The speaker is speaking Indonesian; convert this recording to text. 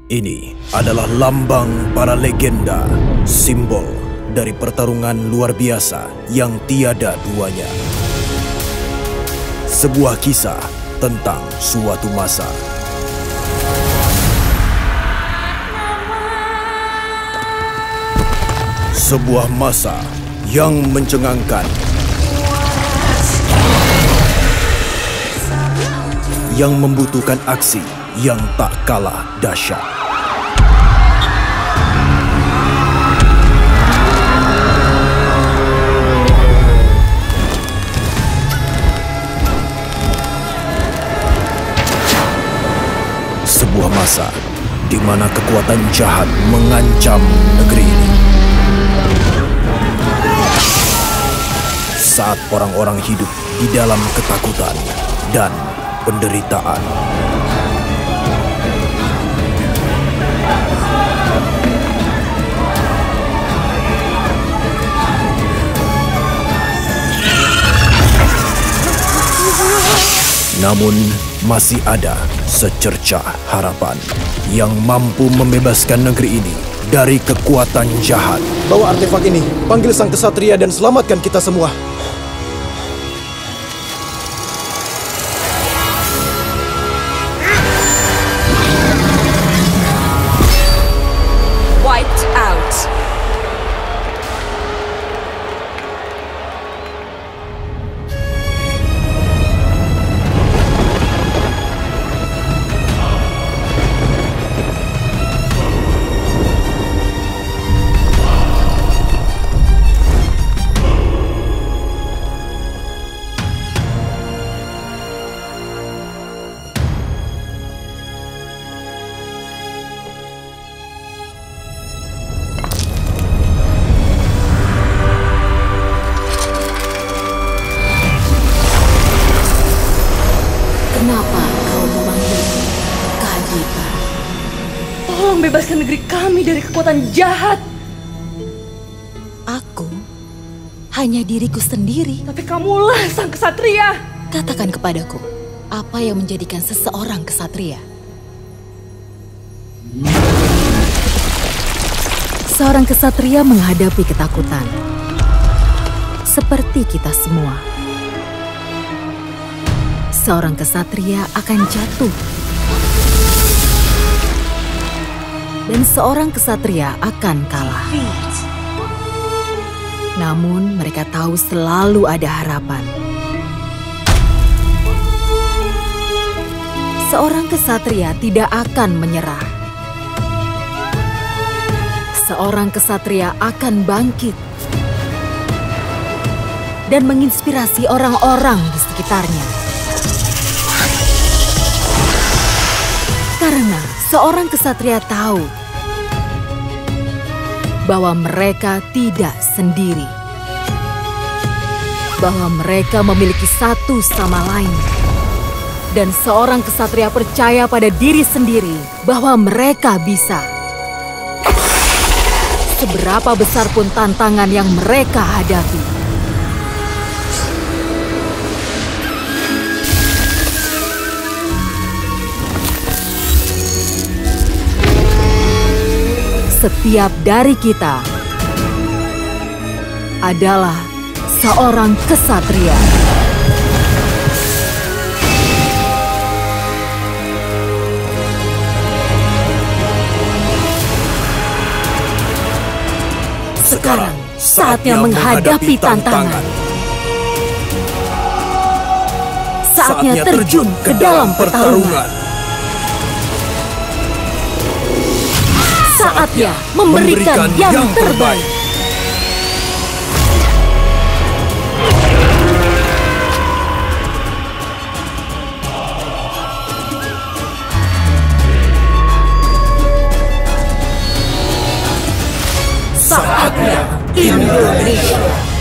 Ini adalah lambang para legenda, simbol dari pertarungan luar biasa yang tiada duanya. Sebuah kisah tentang suatu masa. Sebuah masa yang mencengangkan, yang membutuhkan aksi yang tak kalah dahsyat. Sebuah masa di mana kekuatan jahat mengancam negeri ini. Saat orang-orang hidup di dalam ketakutan dan penderitaan. Namun masih ada secercah harapan yang mampu membebaskan negeri ini dari kekuatan jahat. Bawa artefak ini, panggil sang kesatria dan selamatkan kita semua. Wiped out. Kenapa kau memanggil Kadika? Tolong bebaskan negeri kami dari kekuatan jahat. Aku hanya diriku sendiri. Tapi kamulah sang kesatria. Katakan kepadaku, apa yang menjadikan seseorang kesatria? Seorang kesatria menghadapi ketakutan. Seperti kita semua. Seorang kesatria akan jatuh. Dan seorang kesatria akan kalah. Namun mereka tahu selalu ada harapan. Seorang kesatria tidak akan menyerah. Seorang kesatria akan bangkit dan menginspirasi orang-orang di sekitarnya. Karena seorang kesatria tahu bahwa mereka tidak sendiri. Bahwa mereka memiliki satu sama lain. Dan seorang kesatria percaya pada diri sendiri bahwa mereka bisa. Seberapa besar pun tantangan yang mereka hadapi. Setiap dari kita adalah seorang kesatria. Sekarang saatnya menghadapi tantangan. Saatnya terjun ke dalam pertarungan. Saatnya memberikan yang terbaik. Saatnya Indonesia.